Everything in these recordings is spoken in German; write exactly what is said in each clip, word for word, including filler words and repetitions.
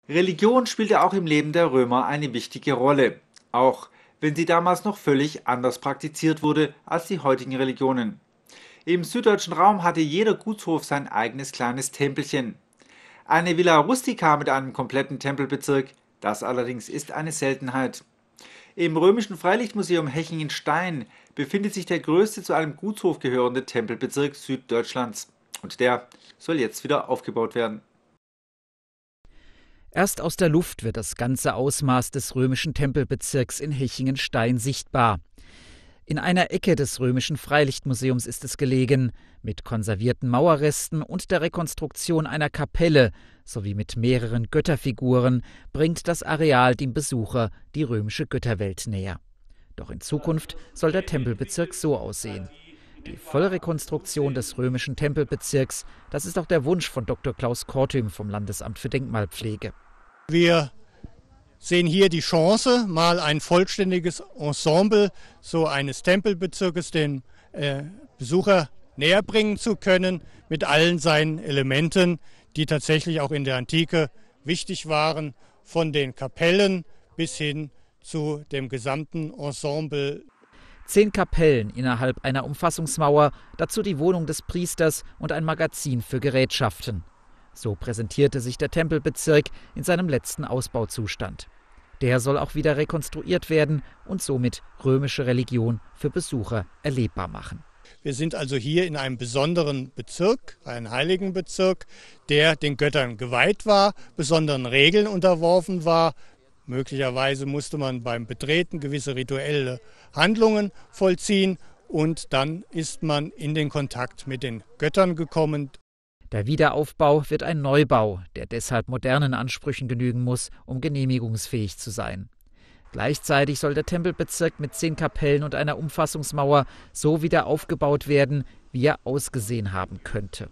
Religion spielte auch im Leben der Römer eine wichtige Rolle, auch wenn sie damals noch völlig anders praktiziert wurde als die heutigen Religionen. Im süddeutschen Raum hatte jeder Gutshof sein eigenes kleines Tempelchen. Eine Villa rustica mit einem kompletten Tempelbezirk, das allerdings ist eine Seltenheit. Im römischen Freilichtmuseum Hechingen-Stein befindet sich der größte zu einem Gutshof gehörende Tempelbezirk Süddeutschlands. Und der soll jetzt wieder aufgebaut werden. Erst aus der Luft wird das ganze Ausmaß des römischen Tempelbezirks in Hechingen-Stein sichtbar. In einer Ecke des römischen Freilichtmuseums ist es gelegen, mit konservierten Mauerresten und der Rekonstruktion einer Kapelle sowie mit mehreren Götterfiguren bringt das Areal dem Besucher die römische Götterwelt näher. Doch in Zukunft soll der Tempelbezirk so aussehen. Die Vollrekonstruktion des römischen Tempelbezirks, das ist auch der Wunsch von Doktor Klaus Kortüm vom Landesamt für Denkmalpflege. Wir sehen hier die Chance, mal ein vollständiges Ensemble so eines Tempelbezirkes den äh, Besucher näher bringen zu können, mit allen seinen Elementen, die tatsächlich auch in der Antike wichtig waren, von den Kapellen bis hin zu dem gesamten Ensemble. Zehn Kapellen innerhalb einer Umfassungsmauer, dazu die Wohnung des Priesters und ein Magazin für Gerätschaften. So präsentierte sich der Tempelbezirk in seinem letzten Ausbauzustand. Der soll auch wieder rekonstruiert werden und somit römische Religion für Besucher erlebbar machen. Wir sind also hier in einem besonderen Bezirk, einem heiligen Bezirk, der den Göttern geweiht war, besonderen Regeln unterworfen war. Möglicherweise musste man beim Betreten gewisse rituelle Handlungen vollziehen und dann ist man in den Kontakt mit den Göttern gekommen. Der Wiederaufbau wird ein Neubau, der deshalb modernen Ansprüchen genügen muss, um genehmigungsfähig zu sein. Gleichzeitig soll der Tempelbezirk mit zehn Kapellen und einer Umfassungsmauer so wieder aufgebaut werden, wie er ausgesehen haben könnte.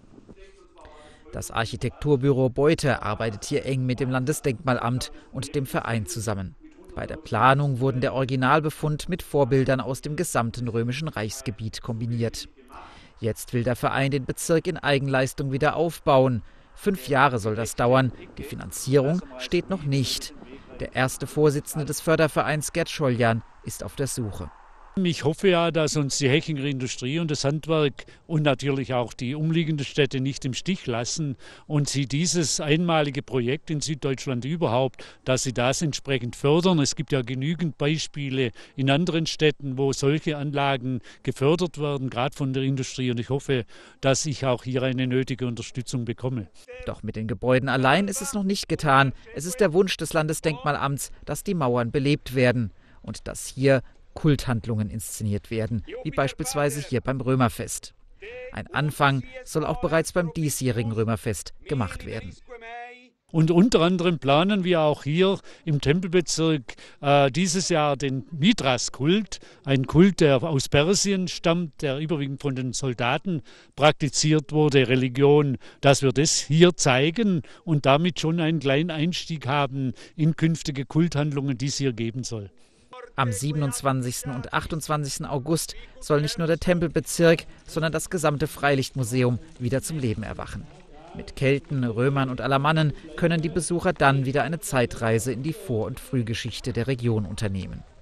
Das Architekturbüro Beute arbeitet hier eng mit dem Landesdenkmalamt und dem Verein zusammen. Bei der Planung wurden der Originalbefund mit Vorbildern aus dem gesamten römischen Reichsgebiet kombiniert. Jetzt will der Verein den Bezirk in Eigenleistung wieder aufbauen. Fünf Jahre soll das dauern. Die Finanzierung steht noch nicht. Der erste Vorsitzende des Fördervereins, Gerd Scholjan, ist auf der Suche. Ich hoffe ja, dass uns die Hechinger Industrie und das Handwerk und natürlich auch die umliegenden Städte nicht im Stich lassen und sie dieses einmalige Projekt in Süddeutschland überhaupt, dass sie das entsprechend fördern. Es gibt ja genügend Beispiele in anderen Städten, wo solche Anlagen gefördert werden, gerade von der Industrie. Und ich hoffe, dass ich auch hier eine nötige Unterstützung bekomme. Doch mit den Gebäuden allein ist es noch nicht getan. Es ist der Wunsch des Landesdenkmalamts, dass die Mauern belebt werden und dass hier Kulthandlungen inszeniert werden, wie beispielsweise hier beim Römerfest. Ein Anfang soll auch bereits beim diesjährigen Römerfest gemacht werden. Und unter anderem planen wir auch hier im Tempelbezirk äh, dieses Jahr den Mithras-Kult, ein Kult, der aus Persien stammt, der überwiegend von den Soldaten praktiziert wurde, Religion, dass wir das hier zeigen und damit schon einen kleinen Einstieg haben in künftige Kulthandlungen, die es hier geben soll. Am siebenundzwanzigsten und achtundzwanzigsten August soll nicht nur der Tempelbezirk, sondern das gesamte Freilichtmuseum wieder zum Leben erwachen. Mit Kelten, Römern und Alamannen können die Besucher dann wieder eine Zeitreise in die Vor- und Frühgeschichte der Region unternehmen.